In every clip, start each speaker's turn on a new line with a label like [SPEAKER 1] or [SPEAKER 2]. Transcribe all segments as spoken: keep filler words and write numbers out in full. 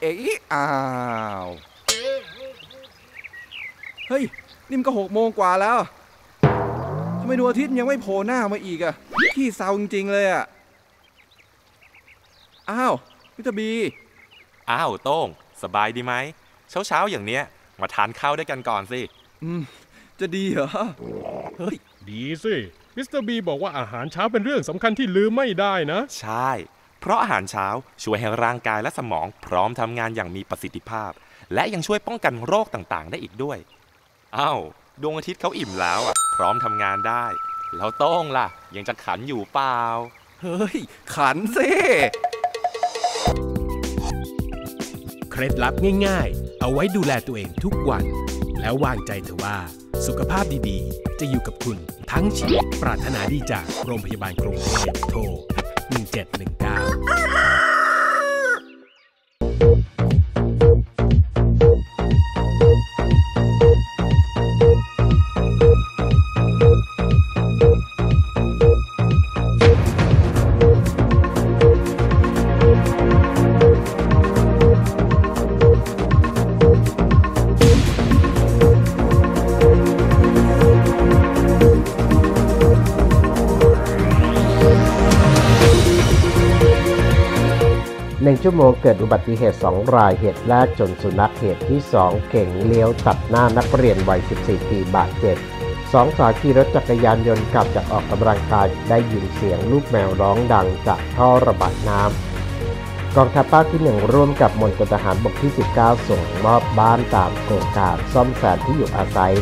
[SPEAKER 1] เอ๊ะอ้าวเฮ้ยนี่มันก็หกโมงกว่าแล้วทำไมดวงอาทิตย์ยังไม่โผล่หน้ามาอีกอะขี้เศร้าจริงๆเลยอะอ้าวมิสเตอร์บี
[SPEAKER 2] อ้าวโต้งสบายดีไหมเช้าเช้าอย่างเนี้ยมาทานข้าวด้วยกันก่อนสิ
[SPEAKER 1] อืมจะดีเหรอ
[SPEAKER 3] เฮ้ยดีสิมิสเตอร์บีบอกว่าอาหารเช้าเป็นเรื่องสำคัญที่ลืมไม่ได้นะ
[SPEAKER 2] ใช่เพราะอาหารเช้าช่วยให้ร่างกายและสมองพร้อมทำงานอย่างมีประสิทธิภาพและยังช่วยป้องกันโรคต่างๆได้อีกด้วยอ้าวดวงอาทิตย์เขาอิ่มแล้วอ่ะพร้อมทำงานได้แล้วโต้งล่ะยังจะขันอยู่เปล่า
[SPEAKER 1] เฮ้ยขันสิ
[SPEAKER 4] เคล็ดลับง่ายๆเอาไว้ดูแลตัวเองทุกวันแล้ววางใจเถอะว่าสุขภาพดีๆจะอยู่กับคุณทั้งชีวิตปรารถนาดีจากโรงพยาบาลกรุงเทพโทรหนึ่งเจ็ดหนึ่งเก้า
[SPEAKER 5] หนึ่งชั่วโมงเกิดอุบัติเหตุสองรายเหตุแรกชนสุนัขเหตุที่สองเก๋งเลี้ยวตัดหน้านักเรียนวัยสิบสี่ปีบาดเจ็บสองสาวขี่รถจักรยานยนต์กลับจากออกกำลังกายได้ยินเสียงลูกแมวร้องดังจากท่อระบายน้ำกองทัพภาคที่หนึ่งร่วมกับมณฑลทหารบกที่สิบเก้าส่งมอบบ้านตามโครงการซ่อมแซมที่อยู่อาศัย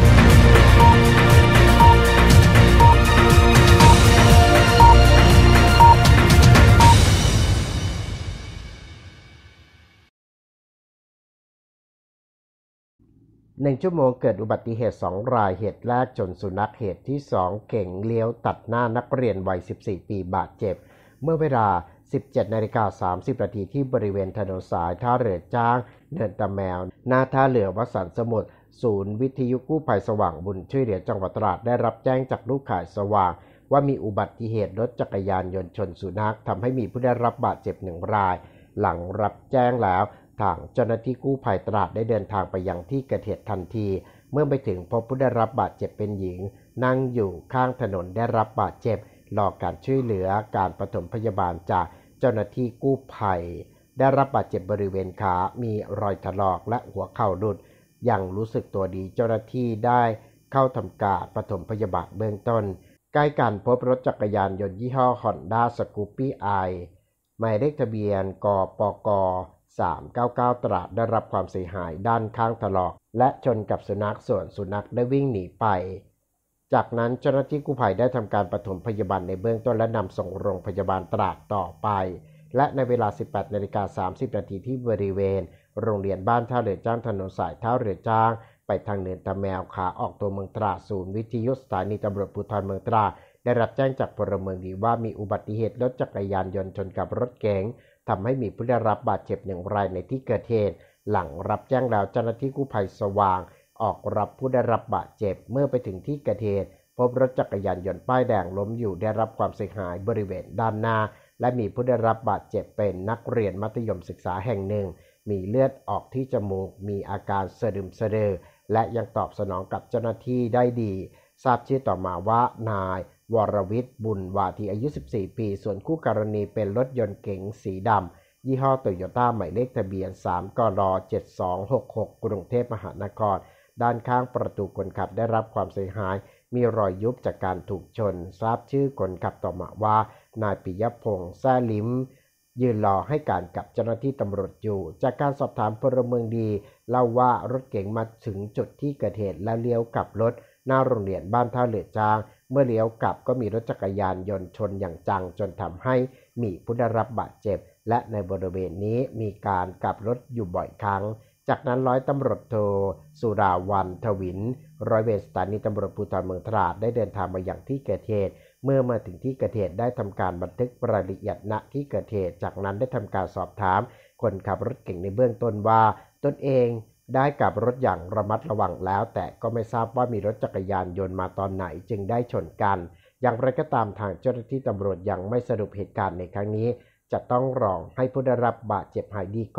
[SPEAKER 5] หนึ่งชั่วโมงเกิดอุบัติเหตุสองรายเหตุแรกชนสุนัขเหตุที่สองเก๋งเลี้ยวตัดหน้านักเรียนวัยสิบสี่ปีบาดเจ็บเมื่อเวลา สิบเจ็ดนาฬิกาสามสิบนาทีที่บริเวณถนนสายท่าเรือจ้างเนินตะแมวหน้าท่าเรือวัดสันสมุทรศูนย์วิทยุกู้ภัยสว่างบุญช่วยเหลือจังหวัดตราดได้รับแจ้งจากลูกข่ายสว่างว่ามีอุบัติเหตุรถจักรยานยนต์ชนสุนัขทำให้มีผู้ได้รับบาดเจ็บหนึ่งรายหลังรับแจ้งแล้วทางเจ้าหน้าที่กู้ภัยตราดได้เดินทางไปยังที่เกิดเหตุทันทีเมื่อไปถึงพบผู้ได้รับบาดเจ็บเป็นหญิงนั่งอยู่ข้างถนนได้รับบาดเจ็บรอการช่วยเหลือการปฐมพยาบาลจากเจ้าหน้าที่กู้ภัยได้รับบาดเจ็บบริเวณขามีรอยถลอกและหัวเข่าหลุดยังรู้สึกตัวดีเจ้าหน้าที่ได้เข้าทำการปฐมพยาบาลเบื้องต้นใกล้กันพบรถจักรยานยนต์ยี่ห้อ Honda Scoopy i หมายเลขทะเบียนกปกสามเก้าเก้าตราดได้รับความเสียหายด้านข้างถลอกและชนกับสุนัขส่วนสุนัขได้วิ่งหนีไปจากนั้นเจ้าหน้าที่กู้ภัยได้ทำการปฐมพยาบาลในเบื้องต้นและนำส่งโรงพยาบาลตราดต่อไปและในเวลา สิบแปดนาฬิกาสามสิบนาทีที่บริเวณโรงเรียนบ้านท่าเรือจ้างถนนสายท่าเรือจ้างไปทางเนินตะแมวขาออกตัวเมืองตราดศูนย์วิทยุสถานีตำรวจภูธรเมืองตราดได้รับแจ้งจากพลเมืองดีว่ามีอุบัติเหตุรถจักรยานยนต์ชนกับรถเก๋งทำให้มีผู้ได้รับบาดเจ็บหนึ่งรายในที่เกิดเหตุหลังรับแจ้งแล้วเจ้าหน้าที่กู้ภัยสว่างออกรับผู้ได้รับบาดเจ็บเมื่อไปถึงที่เกิดเหตุพบรถจักรยานยนต์ป้ายแดงล้มอยู่ได้รับความเสียหายบริเวณด้านหน้าและมีผู้ได้รับบาดเจ็บเป็นนักเรียนมัธยมศึกษาแห่งหนึ่งมีเลือดออกที่จมูกมีอาการสะดึมสะเดือและยังตอบสนองกับเจ้าหน้าที่ได้ดีทราบชื่อต่อมาว่านายวรวิทย์บุญวาทีอายุสิบสี่ปีส่วนคู่กรณีเป็นรถยนต์เก๋งสีดำยี่ห้อโตโยต้าหมายเลขทะเบียนสามกรเจ็ดสองหกหกกรุงเทพมหานครด้านข้างประตูคนขับได้รับความเสียหายมีรอยยุบจากการถูกชนทราบชื่อคนขับต่อมาว่านายปิยพงษ์แซ่ลิ้มยืนรอให้การกับเจ้าหน้าที่ตำรวจอยู่จากการสอบถามพลเมืองดีเล่าว่ารถเก๋งมาถึงจุดที่เกิดเหตุและเลี้ยวกลับรถหน้าโรงเรียนบ้านท่าเรือจ้างเมื่อเลี้ยวกลับก็มีรถจักรยานยนต์ชนอย่างจังจนทำให้มีผู้ได้รับบาดเจ็บและในบริเวณนี้มีการกลับรถอยู่บ่อยครั้งจากนั้นร้อยตำรวจโทสุราวันทวินร้อยเวรสถานีตำรวจภูธรเมืองตราดได้เดินทางมาอย่างที่เกิดเหตุเมื่อมาถึงที่เกิดเหตุได้ทำการบันทึกรายละเอียดณที่เกิดเหตุจากนั้นได้ทำการสอบถามคนขับรถเก๋งในเบื้องต้นว่าตนเองได้กลับรถอย่างระมัดระวังแล้วแต่ก็ไม่ทราบว่ามีรถจักรยานยนต์มาตอนไหนจึงได้ชนกันอย่างไรก็ตามทางเจ้าหน้าที่ตำรวจยังไม่สรุปเหตุการณ์ในครั้งนี้จะต้องรอให้ผู้ได้รับบาดเจ็บหายดีก่อน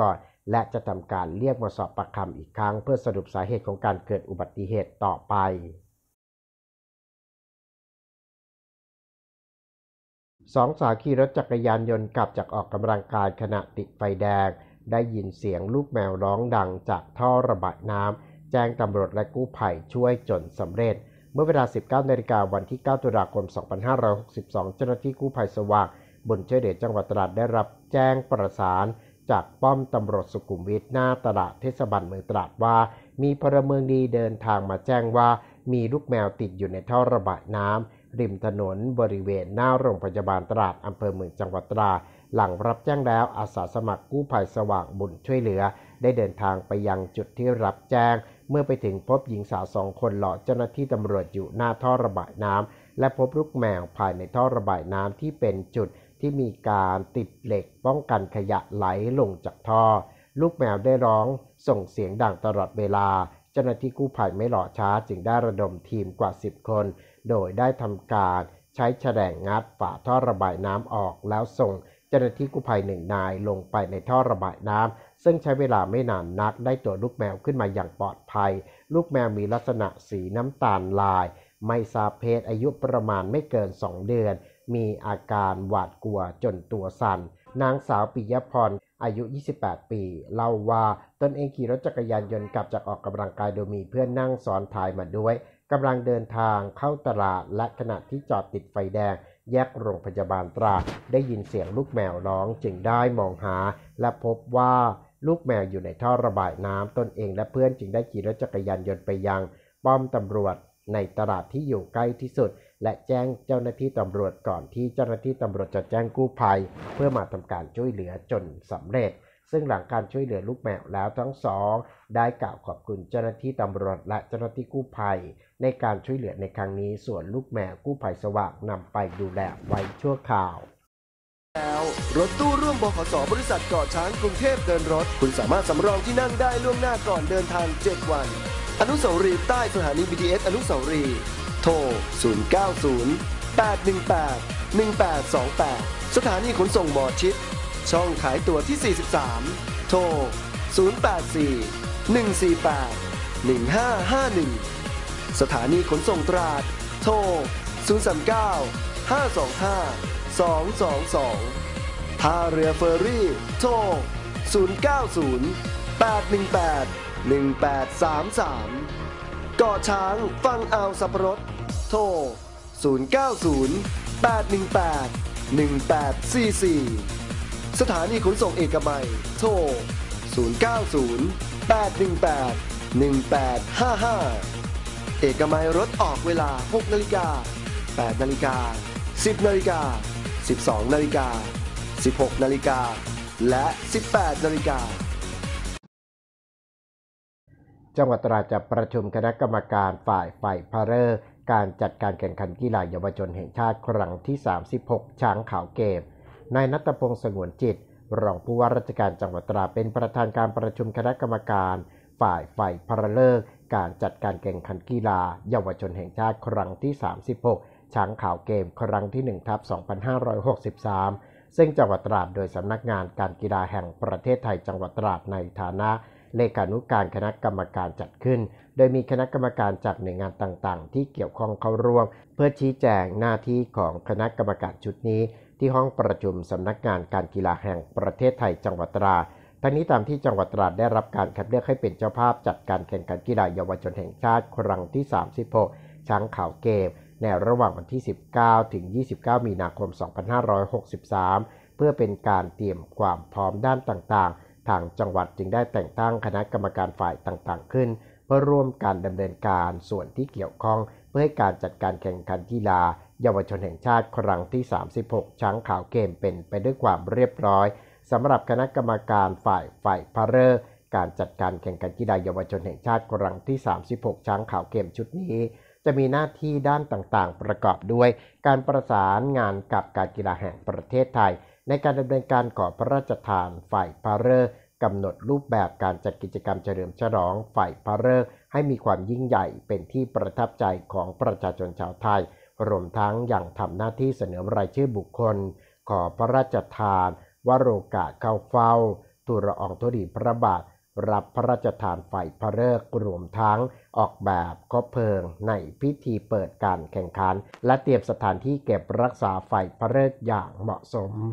[SPEAKER 5] และจะทำการเรียกมาสอบปากคำอีกครั้งเพื่อสรุปสาเหตุของการเกิดอุบัติเหตุต่อไปสองสาวขี่รถจักรยานยนต์กลับจากออกกำลังกายขณะติดไฟแดงได้ยินเสียงลูกแมวร้องดังจากท่อระบายน้ำแจ้งตำรวจและกู้ภัยช่วยจนสำเร็จเมื่อเวลา สิบเก้านาฬิกาวันที่ เก้าตุลาคม สองพันห้าร้อยหกสิบสอง เจ้าหน้าที่กู้ภัยสว่างบุญช่วยเหลือจังหวัดตราดได้รับแจ้งประสานจากป้อมตำรวจสุขุมวิทหน้าตลาดเทศบาลเมืองตราดว่ามีพลเมืองดีเดินทางมาแจ้งว่ามีลูกแมวติดอยู่ในท่อระบายน้ำริมถนนบริเวณหน้าโรงพยาบาลตราดอำเภอเมืองจังหวัดตราดหลังรับแจ้งแล้วอาสาสมัครกู้ภัยสว่างบุญช่วยเหลือได้เดินทางไปยังจุดที่รับแจ้งเมื่อไปถึงพบหญิงสาวสองคนหล่อเจ้าหน้าที่ตำรวจอยู่หน้าท่อระบายน้ำและพบลูกแมวภายในท่อระบายน้ำที่เป็นจุดที่มีการติดเหล็กป้องกันขยะไหลลงจากท่อลูกแมวได้ร้องส่งเสียงดังตลอดเวลาเจ้าหน้าที่กู้ภัยไม่หล่อช้าจึงได้ระดมทีมกว่าสิบคนโดยได้ทำการใช้แฉลงงัดฝาท่อระบายน้ำออกแล้วส่งเจ้าหน้าที่กู้ภัยหนึ่งนายลงไปในท่อระบายน้ำซึ่งใช้เวลาไม่นานนักได้ตัวลูกแมวขึ้นมาอย่างปลอดภัยลูกแมวมีลักษณะสีน้ำตาลลายไม่ทราบเพศอายุประมาณไม่เกินสองเดือนมีอาการหวาดกลัวจนตัวสั่นนางสาวปิยพรอายุยี่สิบแปดปีเล่าว่าตนเองขี่รถจักรยานยนต์กลับจากออกกำลังกายโดยมีเพื่อนนั่งซ้อนท้ายมาด้วยกำลังเดินทางเข้าตลาดและขณะที่จอดติดไฟแดงแยกโรงพยาบาลตราดได้ยินเสียงลูกแมวร้องจึงได้มองหาและพบว่าลูกแมวอยู่ในท่อระบายน้ำตนเองและเพื่อนจึงได้ขี่รถจักรยานยนต์ไปยังป้อมตำรวจในตลาดที่อยู่ใกล้ที่สุดและแจ้งเจ้าหน้าที่ตำรวจก่อนที่เจ้าหน้าที่ตำรวจจะแจ้งกู้ภัยเพื่อมาทำการช่วยเหลือจนสำเร็จซึ่งหลังการช่วยเหลือลูกแมวแล้วทั้งสองได้กล่าวขอบคุณเจ้าหน้าที่ตำรวจและเจ้าหน้าที่กู้ภัยในการช่วยเหลือในครั้งนี้ส่วนลูกแมวกู้ภัยสว่างนำไปดูแลไว้ชั่วคราว
[SPEAKER 6] แล้วรถตู้ร่วมบขส.บริษัทเกาะช้างกรุงเทพเดินรถคุณสามารถสำรองที่นั่งได้ล่วงหน้าก่อนเดินทางเจ็ดวันอนุสาวรีย์ใต้สถานี บี ที เอส อนุสาวรีย์โทรศูนย์ เก้า ศูนย์ แปด หนึ่ง แปด หนึ่ง แปด สอง แปดสถานีขนส่งหมอชิดช่องขายตั๋วที่สี่สิบสามโทรศูนย์ แปด สี่ หนึ่ง สี่ แปด หนึ่ง ห้า ห้า หนึ่งสถานีขนส่งตราดโทรศูนย์ สาม เก้า ห้า สอง ห้า สอง สอง สองท่าเรือเฟอร์รี่โทรศูนย์ เก้า ศูนย์ แปด หนึ่ง แปด หนึ่ง แปด สาม สามเกาะช้างฝั่งอ่าวสัปรดโทรศูนย์ เก้า ศูนย์ แปด หนึ่ง แปด หนึ่ง แปด สี่ สี่สถานีขนส่งเอกมัยโทรศูนย์ เก้า ศูนย์ แปด หนึ่ง แปด หนึ่ง แปด ห้า ห้าเอกมัยรถออกเวลา หกนาฬิกา แปดนาฬิกา สิบนาฬิกา สิบสองนาฬิกา สิบหกนาฬิกาและสิบแปดนาฬิกา
[SPEAKER 5] จังหวัดตราดจะประชุมคณะกรรมการฝ่ายไฟพาเรอร์การจัดการแข่งขันกีฬาเยาวชนแห่งชาติครั้งที่สามสิบหกช้างขาวเกมนายณัฐพงษ์สงวนจิตรองผู้ว่าราชการจังหวัดตราดเป็นประธานการประชุมคณะกรรมการฝ่ายไฟพาเรอร์การจัดการแข่งขันกีฬาเยาวชนแห่งชาติครั้งที่สามสิบหกช้างขาวเกมครั้งที่หนึ่งทับสองพันห้าร้อยหกสิบสามซึ่งจังหวัดตราดโดยสำนักงานการกีฬาแห่งประเทศไทยจังหวัดตราดในฐานะเลขานุการคณะกรรมการจัดขึ้นโดยมีคณะกรรมการจากหน่วยงานต่างๆที่เกี่ยวข้องเข้าร่วมเพื่อชี้แจงหน้าที่ของคณะกรรมการชุดนี้ที่ห้องประชุมสำนักงานการกีฬาแห่งประเทศไทยจังหวัดตราดทั้งนี้ตามที่จังหวัดตราดได้รับการคัดเลือกให้เป็นเจ้าภาพจัดการแข่งขันกีฬาเยาวชนแห่งชาติครั้งที่สามสิบหกช้างขาวเกมในระหว่างวันที่สิบเก้าถึงยี่สิบเก้ามีนาคมสองพันห้าร้อยหกสิบสามเพื่อเป็นการเตรียมความพร้อมด้านต่างๆทางจังหวัดจึงได้แต่งตั้งคณะกรรมการฝ่ายต่างๆขึ้นเพื่อร่วมการดำเนินการส่วนที่เกี่ยวข้องเพื่อให้การจัดการแข่งขันกีฬาเยาวชนแห่งชาติครั้งที่สามสิบหกช้างขาวเกมเป็นไปด้วยความเรียบร้อยสำหรับคณะกรรมการฝ่ายฝ่ายพาเรอร์การจัดการแข่งขันกีฬาเยาวชนแห่งชาติครั้งที่สามสิบหกช้างขาวเกมชุดนี้จะมีหน้าที่ด้านต่างๆประกอบด้วยการประสานงานกับการกีฬาแห่งประเทศไทยในการดำเนินการขอพระราชทานฝ่ายพาเรอร์กำหนดรูปแบบการจัดกิจกรรมเฉลิมฉลองฝ่ายพาเรอร์ให้มีความยิ่งใหญ่เป็นที่ประทับใจของประชาชนชาวไทยรวมทั้งยังทำหน้าที่เสนอรายชื่อบุคคลขอพระราชทานวโรกาสเข้าเฝ้าทูลละอองธุลีพระบาทรับพระราชทานไฟพระฤกษ์รวมทั้งออกแบบคบเพลิงในพิธีเปิดการแข่งขันและเตรียมสถานที่เก็บรักษาไฟพระฤกษ์อย่างเหมาะสม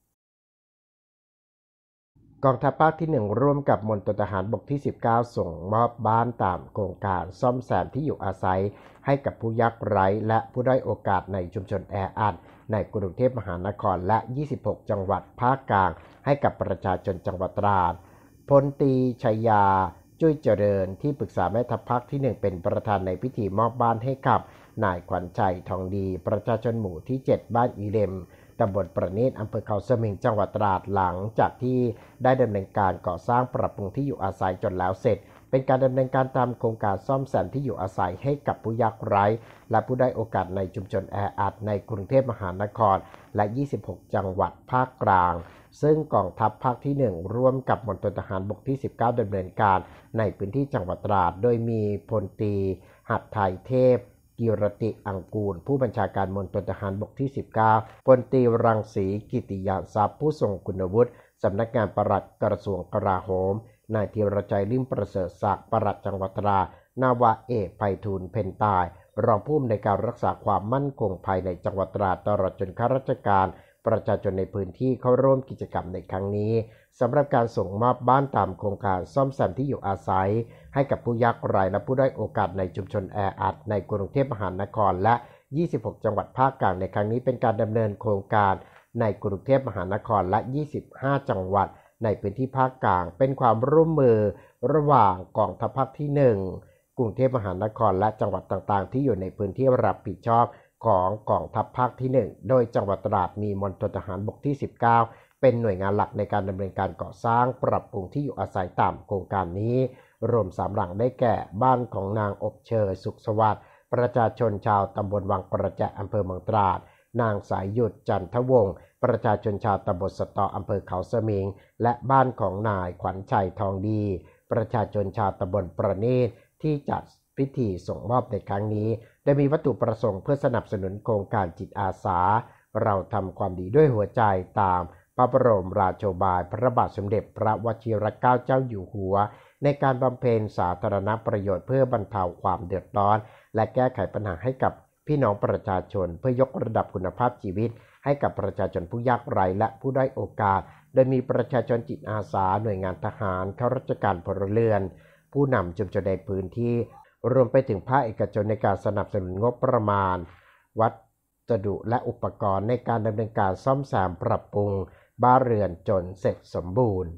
[SPEAKER 5] กองทัพภาคที่หนึ่งร่วมกับมณฑลทหารบกที่สิบเก้าส่งมอบบ้านตามโครงการซ่อมแซมที่อยู่อาศัยให้กับผู้ยากไร้และผู้ด้อยโอกาสในชุมชนแออัดในกรุงเทพมหานครและยี่สิบหกจังหวัดภาคกลางให้กับประชาชนจังหวัดตราดพลตรีชัยยาจุ้ยเจริญที่ปรึกษาแม่ทัพภาคที่หนึ่งเป็นประธานในพิธีมอบบ้านให้กับนายขวัญชัยทองดีประชาชนหมู่ที่เจ็ดบ้านอีเลมตำบลประณีตอำเภอเขาสมิงจังหวัดตราดหลังจากที่ได้ดำเนินการก่อสร้างปรับปรุงที่อยู่อาศัยจนแล้วเสร็จเป็นการดำเนินการตามโครงการซ่อมแซมที่อยู่อาศัยให้กับผู้ยากไร้และผู้ได้โอกาสในชุมชนแออัดในกรุงเทพมหานครและยี่สิบหกจังหวัดภาคกลางซึ่งกองทัพภาคที่หนึ่งร่วมกับมณฑลทหารบกที่สิบเก้าดำเนินการในพื้นที่จังหวัดตราดโดยมีพลตรีหัตถ์ไทยเทพกิรติอังกูลผู้บัญชาการมณฑลทหารบกที่สิบเก้าพลตรีรังสีกิติยานทรัพย์ผู้ทรงคุณวุฒิสำนักงานปลัดกระทรวงกลาโหมนายธีรชัยลิ่มประเสริฐศักดิ์ปลัดจังหวัดตราดนาวาเอกไพฑูรย์เพ็ญตายรองผู้อำนวยการรักษาความมั่นคงภายในจังหวัดตราดตลอดจนข้าราชการประชาชนในพื้นที่เข้าร่วมกิจกรรมในครั้งนี้สำหรับการส่งมอบบ้านตามโครงการซ่อมแซมที่อยู่อาศัยให้กับผู้ยากไร้และผู้ด้อยโอกาสในชุมชนแออัดในกรุงเทพมหานครและยี่สิบหกจังหวัดภาคกลางในครั้งนี้เป็นการดำเนินโครงการในกรุงเทพมหานครและยี่สิบห้าจังหวัดในพื้นที่ภาคกลางเป็นความร่วมมือระหว่างกองทัพภาคที่หนึ่งกรุงเทพมหานครและจังหวัดต่างๆที่อยู่ในพื้นที่รับผิดชอบของกองทัพภาคที่หนึ่งโดยจังหวัดตราดมีมณฑลทหารบกที่สิบเก้าเป็นหน่วยงานหลักในการดำเนินการก่อสร้างปรับปรุงที่อยู่อาศัยตามโครงการนี้รวมสามหลังได้แก่บ้านของนางอบเชยสุขสวัสดิ์ประชาชนชาวตำบลวังประแจอำเภอเมืองตราดนางสายหยุดจันทวงศ์ประชาชนชาวตำบลสตออำเภอเขาสมิงและบ้านของนายขวัญชัยทองดีประชาชนชาวตำบลประณีตที่จัดพิธีส่งมอบในครั้งนี้ได้มีวัตถุประสงค์เพื่อสนับสนุนโครงการจิตอาสาเราทำความดีด้วยหัวใจตามพระบรมราโชบายพระบาทสมเด็จพระวชิรเกล้าเจ้าอยู่หัวในการบำเพ็ญสาธารณประโยชน์เพื่อบรรเทาความเดือดร้อนและแก้ไขปัญหาให้กับพี่น้องประชาชนเพื่อยกระดับคุณภาพชีวิตให้กับประชาชนผู้ยากไร้และผู้ด้อยโอกาสโดยมีประชาชนจิตอาสาหน่วยงานทหารข้าราชการพลเรือนผู้นำชุมชนในพื้นที่รวมไปถึงภาคเอกชนในการสนับสนุนงบประมาณวัสดุและอุปกรณ์ในการดำเนินการซ่อมแซมปรับปรุงบ้านเรือนจนเสร็จสมบูรณ์